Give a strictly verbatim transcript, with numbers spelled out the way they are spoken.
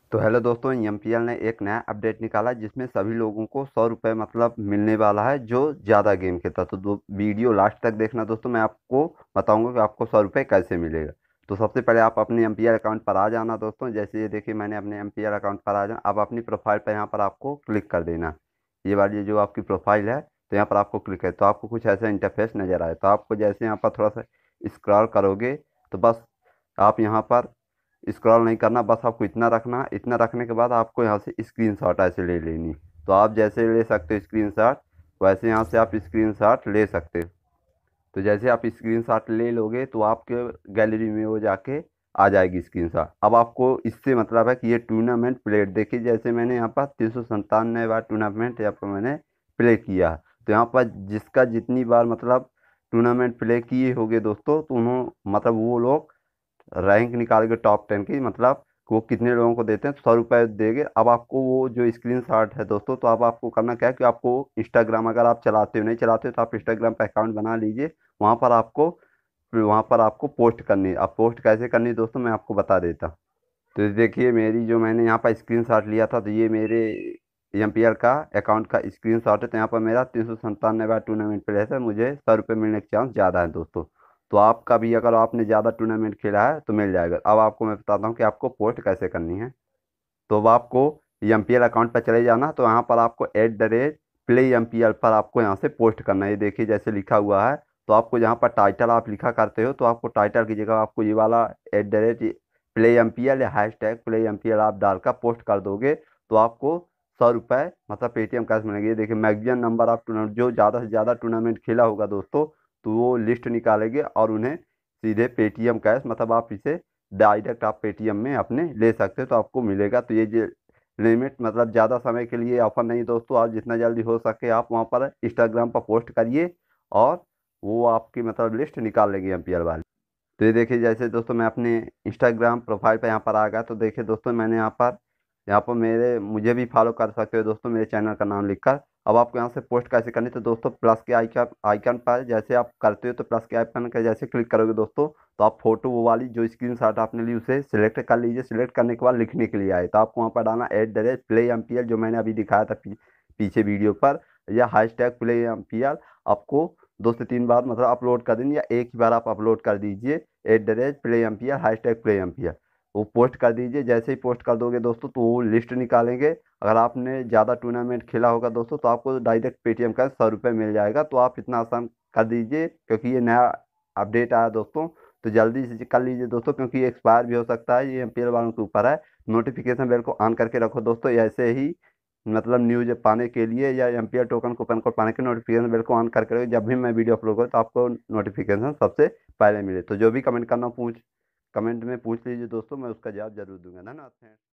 तो हेलो दोस्तों, M P L ने एक नया अपडेट निकाला जिसमें सभी लोगों को सौ रुपये मतलब मिलने वाला है जो ज़्यादा गेम खेलता। तो दो वीडियो लास्ट तक देखना दोस्तों, मैं आपको बताऊंगा कि आपको सौ रुपये कैसे मिलेगा। तो सबसे पहले आप अपने एम पी एल अकाउंट पर आ जाना दोस्तों। जैसे ये देखिए, मैंने अपने एम पी एल अकाउंट पर आ जाना। अब अपनी प्रोफाइल पर यहाँ पर आपको क्लिक कर देना। ये वाली जो आपकी प्रोफाइल है, तो यहाँ पर आपको क्लिक है तो आपको कुछ ऐसा इंटरफेस नज़र आए। तो आपको जैसे यहाँ पर थोड़ा सा स्क्रॉल करोगे तो बस आप यहाँ पर स्क्रॉल नहीं करना, बस आपको इतना रखना। इतना रखने के बाद आपको यहाँ से स्क्रीनशॉट ऐसे ले लेनी। तो आप जैसे ले सकते हो स्क्रीनशॉट, वैसे यहाँ से आप स्क्रीनशॉट ले सकते हो। तो जैसे आप स्क्रीनशॉट ले लोगे तो आपके गैलरी में वो जाके आ जाएगी स्क्रीनशॉट। अब आपको इससे मतलब है कि ये टूर्नामेंट प्लेट देखिए, जैसे मैंने यहाँ पर तीन सौ संतानवे बार टूर्नामेंट यहाँ पर मैंने प्ले किया है। तो यहाँ पर जिसका जितनी बार मतलब टूर्नामेंट प्ले किए होगे दोस्तों, तो उन्होंने मतलब वो लोग रैंक निकाल के टॉप टेन की मतलब वो कितने लोगों को देते हैं, तो सौ रुपये देंगे। अब आपको वो जो स्क्रीन शॉट है दोस्तों, तो अब आपको करना क्या है कि आपको इंस्टाग्राम अगर आप चलाते हो, नहीं चलाते हो तो आप इंस्टाग्राम पे अकाउंट बना लीजिए। वहाँ पर आपको वहाँ पर आपको पोस्ट करनी है। अब पोस्ट कैसे करनी है दोस्तों, मैं आपको बता देता हूँ। तो ये देखिए, मेरी जो मैंने यहाँ पर स्क्रीन शॉट लिया था, तो ये मेरे एम पी एल का अकाउंट का स्क्रीन शॉट है। तो यहाँ पर मेरा तीन सौ संतानवे बार टूर्नामेंट प्ले है, मुझे सौ रुपये मिलने के चांस ज़्यादा है दोस्तों। तो आपका भी अगर आपने ज़्यादा टूर्नामेंट खेला है तो मिल जाएगा। अब आपको मैं बताता हूँ कि आपको पोस्ट कैसे करनी है। तो अब आपको एम पी एल अकाउंट पर चले जाना। तो यहाँ पर आपको at the rate play M P L पर आपको यहाँ से पोस्ट करना है। ये देखिए जैसे लिखा हुआ है। तो आपको जहाँ पर टाइटल आप लिखा करते हो, तो आपको टाइटल की जगह आपको ये वाला at the rate play M P L या hashtag play M P L आप डालकर पोस्ट कर दोगे तो आपको सौ रुपये मतलब पेटीएम कैश मिलेंगे। ये देखिए, मैक्सिमम नंबर ऑफ टूर्नामेंट, जो ज़्यादा से ज़्यादा टूर्नामेंट खेला होगा दोस्तों, तो वो लिस्ट निकालेंगे और उन्हें सीधे पेटीएम कैश मतलब आप इसे डायरेक्ट आप पेटीएम में अपने ले सकते हो तो आपको मिलेगा। तो ये जो लिमिट मतलब ज़्यादा समय के लिए ऑफर नहीं दोस्तों, आप जितना जल्दी हो सके आप वहाँ पर इंस्टाग्राम पर पोस्ट करिए और वो आपकी मतलब लिस्ट निकाल लेंगे एम पी एल वाले। तो ये देखिए, जैसे दोस्तों मैं अपने इंस्टाग्राम प्रोफाइल पर यहाँ पर आ गया। तो देखिए दोस्तों, मैंने यहाँ पर यहाँ पर मेरे मुझे भी फॉलो कर सकते हो दोस्तों, मेरे चैनल का नाम लिखकर। अब आपको यहाँ से पोस्ट कैसे करनी, तो दोस्तों प्लस के आइकन आइकन पर जैसे आप करते हो, तो प्लस के आइकन का जैसे क्लिक करोगे दोस्तों, तो आप फोटो वो वाली जो स्क्रीनशॉट आपने ली उसे सिलेक्ट कर लीजिए। सिलेक्ट करने के बाद लिखने के लिए आए तो आपको वहाँ पर डालना at the rate play M P L, जो मैंने अभी दिखाया था पी, पीछे वीडियो पर, या hashtag play M P L. आपको दो से तीन बार मतलब अपलोड कर देंगे या एक ही बार आप अपलोड कर दीजिए at the rate play M P L hashtag play M P L. वो पोस्ट कर दीजिए। जैसे ही पोस्ट कर दोगे दोस्तों, तो वो लिस्ट निकालेंगे। अगर आपने ज़्यादा टूर्नामेंट खेला होगा दोस्तों, तो आपको डायरेक्ट पेटीएम का सौ रुपये मिल जाएगा। तो आप इतना आसान कर दीजिए, क्योंकि ये नया अपडेट आया दोस्तों। तो जल्दी से कर लीजिए दोस्तों, क्योंकि ये एक्सपायर भी हो सकता है। ये एम पी एल वालों के ऊपर है। नोटिफिकेशन बेल को ऑन करके रखो दोस्तों। ऐसे ही मतलब न्यूज पाने के लिए या M P L token coupon code पाने के नोटिफिकेशन बेल को ऑन करके रखो। जब भी मैं वीडियो अपलोड करूँ तो आपको नोटिफिकेशन सबसे पहले मिले। तो जो भी कमेंट करना पूछ कमेंट में पूछ लीजिए दोस्तों, मैं उसका जवाब जरूर दूंगा। धन्यवाद।